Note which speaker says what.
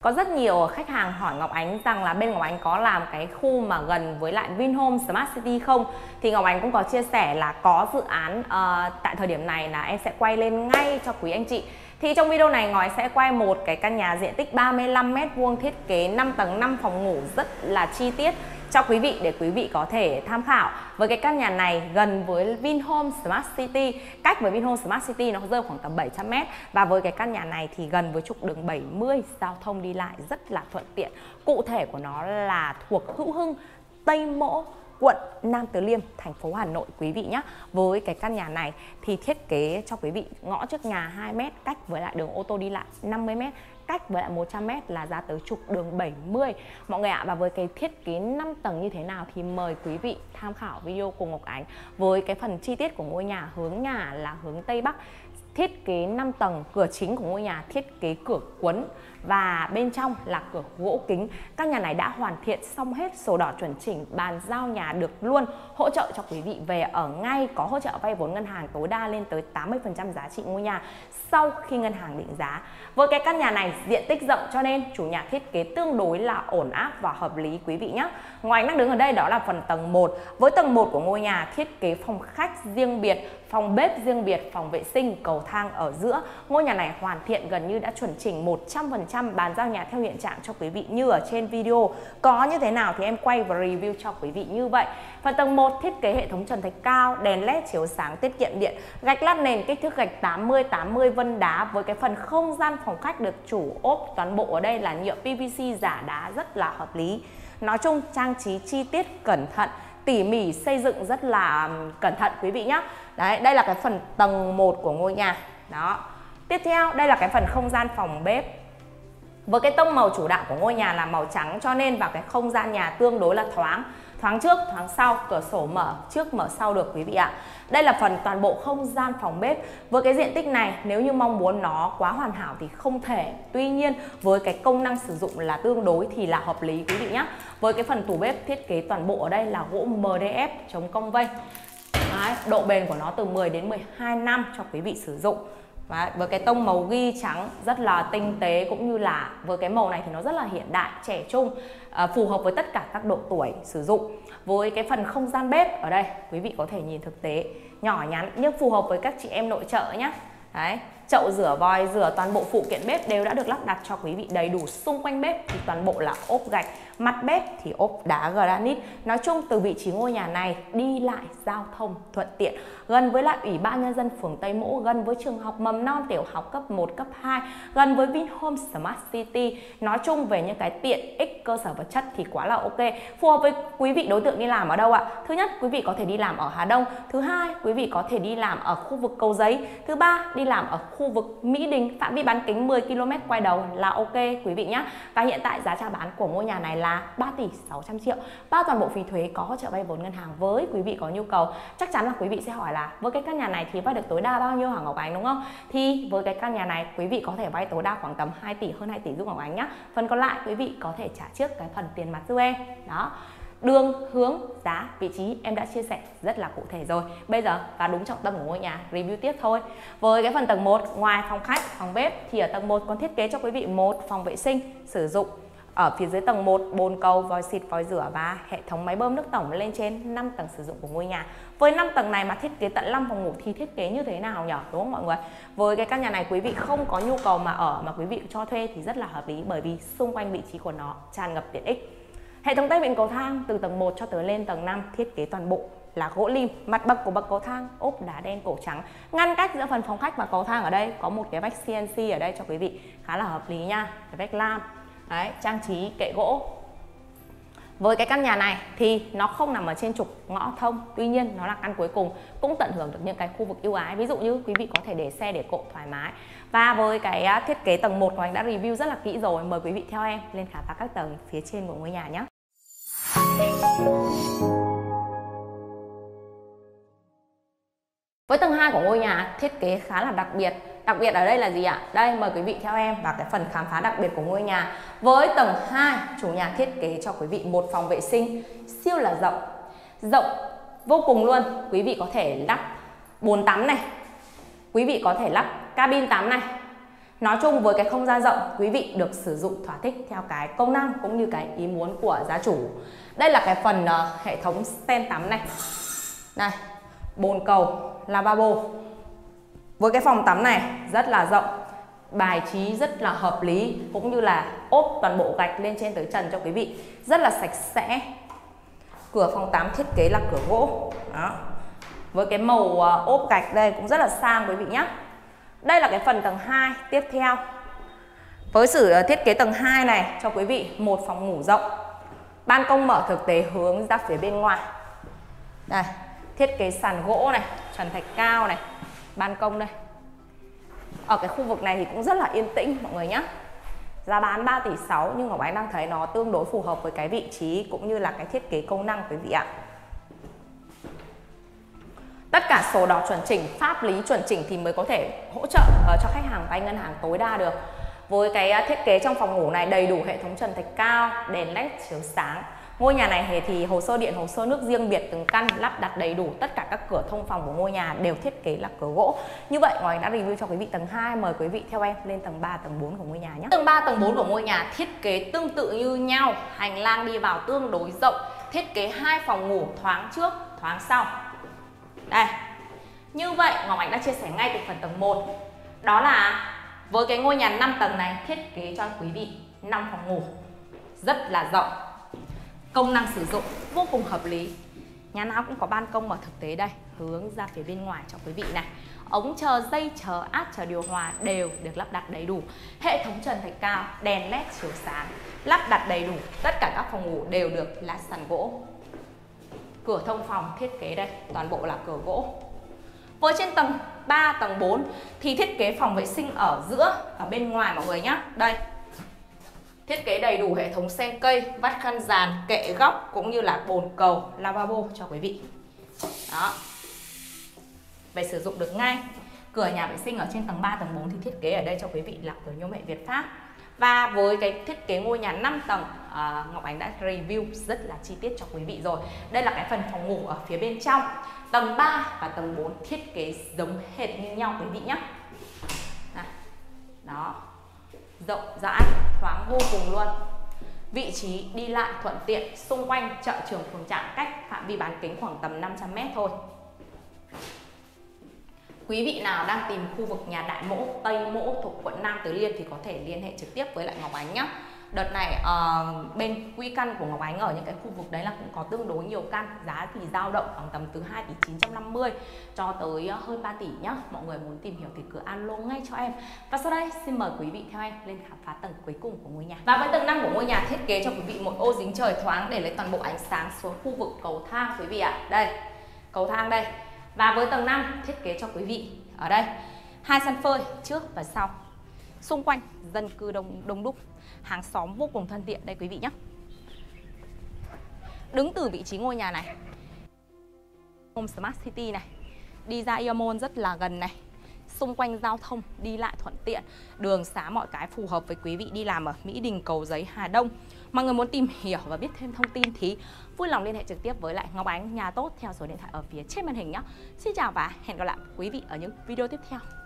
Speaker 1: Có rất nhiều khách hàng hỏi Ngọc Ánh rằng là bên Ngọc Ánh có làm cái khu mà gần với lại Vinhome Smart City không? Thì Ngọc Ánh cũng có chia sẻ là có dự án tại thời điểm này là em sẽ quay lên ngay cho quý anh chị. Thì trong video này Ngọc Ánh sẽ quay một cái căn nhà diện tích 35m2 thiết kế 5 tầng 5 phòng ngủ rất là chi tiết cho quý vị để quý vị có thể tham khảo. Với cái căn nhà này gần với Vinhome Smart City, cách với Vinhome Smart City nó rơi khoảng tầm 700m, và với cái căn nhà này thì gần với trục đường 70, giao thông đi lại rất là thuận tiện. Cụ thể của nó là thuộc Hữu Hưng, Tây Mỗ, quận Nam Từ Liêm, thành phố Hà Nội quý vị nhé. Với cái căn nhà này thì thiết kế cho quý vị ngõ trước nhà 2m, cách với lại đường ô tô đi lại 50m, cách với lại 100m là ra tới trục đường 70 mọi người ạ. Và với cái thiết kế 5 tầng như thế nào thì mời quý vị tham khảo video cùng Ngọc Ánh. Với cái phần chi tiết của ngôi nhà, hướng nhà là hướng Tây Bắc, thiết kế 5 tầng, cửa chính của ngôi nhà thiết kế cửa cuốn và bên trong là cửa gỗ kính. Căn nhà này đã hoàn thiện xong hết, sổ đỏ chuẩn chỉnh, bàn giao nhà được luôn, hỗ trợ cho quý vị về ở ngay, có hỗ trợ vay vốn ngân hàng tối đa lên tới 80% giá trị ngôi nhà sau khi ngân hàng định giá. Với cái căn nhà này diện tích rộng cho nên chủ nhà thiết kế tương đối là ổn áp và hợp lý quý vị nhé. Ngoài anh đang đứng ở đây đó là phần tầng 1. Với tầng 1 của ngôi nhà thiết kế phòng khách riêng biệt, phòng bếp riêng biệt, phòng vệ sinh, cầu thang ở giữa. Ngôi nhà này hoàn thiện gần như đã chuẩn chỉnh 100%, bàn giao nhà theo hiện trạng cho quý vị như ở trên video. Có như thế nào thì em quay và review cho quý vị như vậy. Phần tầng 1 thiết kế hệ thống trần thạch cao, đèn led chiếu sáng tiết kiệm điện, gạch lát nền kích thước gạch 80-80 vân đá. Với cái phần không gian phòng khách được chủ ốp toàn bộ ở đây là nhựa PVC giả đá rất là hợp lý. Nói chung trang trí chi tiết cẩn thận, tỉ mỉ, xây dựng rất là cẩn thận quý vị nhé. Đấy, đây là cái phần tầng 1 của ngôi nhà. Đó. Tiếp theo, đây là cái phần không gian phòng bếp. Với cái tông màu chủ đạo của ngôi nhà là màu trắng cho nên vào cái không gian nhà tương đối là thoáng. Thoáng trước, thoáng sau, cửa sổ mở trước, mở sau được quý vị ạ. Đây là phần toàn bộ không gian phòng bếp. Với cái diện tích này, nếu như mong muốn nó quá hoàn hảo thì không thể. Tuy nhiên, với cái công năng sử dụng là tương đối thì là hợp lý quý vị nhé. Với cái phần tủ bếp thiết kế toàn bộ ở đây là gỗ MDF chống cong vênh. Đấy, độ bền của nó từ 10 đến 12 năm cho quý vị sử dụng. Đấy, với cái tông màu ghi trắng rất là tinh tế, cũng như là với cái màu này thì nó rất là hiện đại, trẻ trung, phù hợp với tất cả các độ tuổi sử dụng. Với cái phần không gian bếp ở đây quý vị có thể nhìn thực tế, nhỏ nhắn nhưng phù hợp với các chị em nội trợ nhé. Đấy, chậu rửa, vòi rửa, toàn bộ phụ kiện bếp đều đã được lắp đặt cho quý vị đầy đủ. Xung quanh bếp thì toàn bộ là ốp gạch, mặt bếp thì ốp đá granite. Nói chung từ vị trí ngôi nhà này đi lại giao thông thuận tiện, gần với lại Ủy ban Nhân dân phường Tây Mỗ, gần với trường học mầm non tiểu học cấp 1, cấp 2, gần với Vinhome Smart City. Nói chung về những cái tiện ích cơ sở vật chất thì quá là ok. Phù hợp với quý vị đối tượng đi làm ở đâu ạ? Thứ nhất, quý vị có thể đi làm ở Hà Đông. Thứ hai, quý vị có thể đi làm ở khu vực Cầu Giấy. Thứ ba, đi làm ở khu vực Mỹ Đình, phạm vi bán kính 10 km quay đầu là ok quý vị nhé. Và hiện tại giá chào bán của ngôi nhà này là 3 tỷ 600 triệu, bao toàn bộ phí thuế, có hỗ trợ vay vốn ngân hàng. Với quý vị có nhu cầu, chắc chắn là quý vị sẽ hỏi là với cái căn nhà này thì vay được tối đa bao nhiêu hả Ngọc Ánh, đúng không? Thì với cái căn nhà này quý vị có thể vay tối đa khoảng tầm 2 tỷ, hơn 2 tỷ giúp Ngọc Ánh nhé. Phần còn lại quý vị có thể trả trước cái phần tiền mặt giúp em. Đó. Đường, hướng, giá, vị trí em đã chia sẻ rất là cụ thể rồi. Bây giờ vào đúng trọng tâm của ngôi nhà, review tiếp thôi. Với cái phần tầng 1, ngoài phòng khách, phòng bếp thì ở tầng 1 còn thiết kế cho quý vị một phòng vệ sinh sử dụng. Ở phía dưới tầng 1, bồn cầu, vòi xịt, vòi rửa và hệ thống máy bơm nước tổng lên trên 5 tầng sử dụng của ngôi nhà. Với 5 tầng này mà thiết kế tận 5 phòng ngủ thì thiết kế như thế nào nhỉ? Đúng không mọi người? Với cái căn nhà này quý vị không có nhu cầu mà ở mà quý vị cho thuê thì rất là hợp lý, bởi vì xung quanh vị trí của nó tràn ngập tiện ích. Hệ thống tay vịn cầu thang từ tầng 1 cho tới lên tầng 5 thiết kế toàn bộ là gỗ lim. Mặt bậc của bậc cầu thang ốp đá đen cổ trắng. Ngăn cách giữa phần phòng khách và cầu thang ở đây có một cái vách CNC ở đây cho quý vị, khá là hợp lý nha. Cái vách lam. Đấy, trang trí kệ gỗ. Với cái căn nhà này thì nó không nằm ở trên trục ngõ thông, tuy nhiên nó là căn cuối cùng, cũng tận hưởng được những cái khu vực ưu ái. Ví dụ như quý vị có thể để xe để cộ thoải mái. Và với cái thiết kế tầng 1 của anh đã review rất là kỹ rồi, mời quý vị theo em lên khám phá các tầng phía trên của ngôi nhà nhé. Với tầng 2 của ngôi nhà thiết kế khá là đặc biệt. Đặc biệt ở đây là gì ạ? Đây, mời quý vị theo em vào cái phần khám phá đặc biệt của ngôi nhà. Với tầng 2, chủ nhà thiết kế cho quý vị một phòng vệ sinh siêu là rộng. Rộng vô cùng luôn. Quý vị có thể lắp bồn tắm này. Quý vị có thể lắp cabin tắm này. Nói chung với cái không gian rộng, quý vị được sử dụng thỏa thích theo cái công năng cũng như cái ý muốn của gia chủ. Đây là cái phần hệ thống sen tắm này. Đây, bồn cầu, lavabo. Với cái phòng tắm này rất là rộng, bài trí rất là hợp lý, cũng như là ốp toàn bộ gạch lên trên tới trần cho quý vị, rất là sạch sẽ. Cửa phòng tắm thiết kế là cửa gỗ. Đó. Với cái màu ốp gạch đây cũng rất là sang quý vị nhé. Đây là cái phần tầng 2 tiếp theo. Với sự thiết kế tầng 2 này cho quý vị một phòng ngủ rộng, ban công mở thực tế hướng ra phía bên ngoài. Đây, thiết kế sàn gỗ này, trần thạch cao này, ban công đây. Ở cái khu vực này thì cũng rất là yên tĩnh mọi người nhé. Giá bán 3,6 tỷ nhưng Ngọc Ánh đang thấy nó tương đối phù hợp với cái vị trí cũng như là cái thiết kế công năng quý vị ạ. Tất cả sổ đỏ chuẩn chỉnh, pháp lý chuẩn chỉnh thì mới có thể hỗ trợ cho khách hàng vay ngân hàng tối đa được. Với cái thiết kế trong phòng ngủ này đầy đủ hệ thống trần thạch cao, đèn led chiếu sáng. Ngôi nhà này thì hồ sơ điện, hồ sơ nước riêng biệt từng căn, lắp đặt đầy đủ, tất cả các cửa thông phòng của ngôi nhà đều thiết kế là cửa gỗ. Như vậy Ngọc Ánh đã review cho quý vị tầng 2, mời quý vị theo em lên tầng 3, tầng 4 của ngôi nhà nhé. Tầng 3, tầng 4 của ngôi nhà thiết kế tương tự như nhau, hành lang đi vào tương đối rộng, thiết kế 2 phòng ngủ thoáng trước, thoáng sau. Đây. Như vậy Ngọc Ánh đã chia sẻ ngay từ phần tầng 1. Đó là với cái ngôi nhà 5 tầng này thiết kế cho quý vị 5 phòng ngủ rất là rộng. Công năng sử dụng vô cùng hợp lý. Nhà nào cũng có ban công mở thực tế đây, hướng ra phía bên ngoài cho quý vị này. Ống chờ, dây chờ, áp chờ điều hòa đều được lắp đặt đầy đủ. Hệ thống trần thạch cao, đèn led chiếu sáng, lắp đặt đầy đủ. Tất cả các phòng ngủ đều được lát sàn gỗ. Cửa thông phòng thiết kế đây, toàn bộ là cửa gỗ. Với trên tầng 3, tầng 4 thì thiết kế phòng vệ sinh ở giữa, ở bên ngoài mọi người nhé. Đây, thiết kế đầy đủ hệ thống sen cây, vắt khăn dàn, kệ góc cũng như là bồn cầu, lavabo cho quý vị. Đó. Về sử dụng được ngay. Cửa nhà vệ sinh ở trên tầng 3, tầng 4 thì thiết kế ở đây cho quý vị là cửa nhôm hệ Việt Pháp. Và với cái thiết kế ngôi nhà 5 tầng, Ngọc Ánh đã review rất là chi tiết cho quý vị rồi. Đây là cái phần phòng ngủ ở phía bên trong. Tầng 3 và tầng 4 thiết kế giống hệt như nhau quý vị nhé. Đó, rộng rãi, thoáng vô cùng luôn. Vị trí đi lại thuận tiện, xung quanh chợ Trường Phường Trạm cách phạm vi bán kính khoảng tầm 500m thôi. Quý vị nào đang tìm khu vực nhà Đại Mỗ, Tây Mỗ thuộc quận Nam Từ Liêm thì có thể liên hệ trực tiếp với lại Ngọc Ánh nhé. Đợt này bên quy căn của Ngọc Ánh ở những cái khu vực đấy là cũng có tương đối nhiều căn, giá thì dao động khoảng tầm từ 2,950 tỷ cho tới hơn 3 tỷ nhá. Mọi người muốn tìm hiểu thì cứ alo ngay cho em. Và sau đây xin mời quý vị theo em lên khám phá tầng cuối cùng của ngôi nhà. Và với tầng 5 của ngôi nhà thiết kế cho quý vị một ô dính trời thoáng để lấy toàn bộ ánh sáng xuống khu vực cầu thang quý vị ạ. Đây, cầu thang đây. Và với tầng 5 thiết kế cho quý vị ở đây 2 sân phơi trước và sau. Xung quanh dân cư đông đúc, hàng xóm vô cùng thân thiện đây quý vị nhé. Đứng từ vị trí ngôi nhà này, Home Smart City này, đi ra Ion Mall rất là gần này. Xung quanh giao thông đi lại thuận tiện, đường xá mọi cái phù hợp với quý vị đi làm ở Mỹ Đình, Cầu Giấy, Hà Đông. Mọi người muốn tìm hiểu và biết thêm thông tin thì vui lòng liên hệ trực tiếp với lại Ngọc Ánh Nhà Tốt theo số điện thoại ở phía trên màn hình nhé. Xin chào và hẹn gặp lại quý vị ở những video tiếp theo.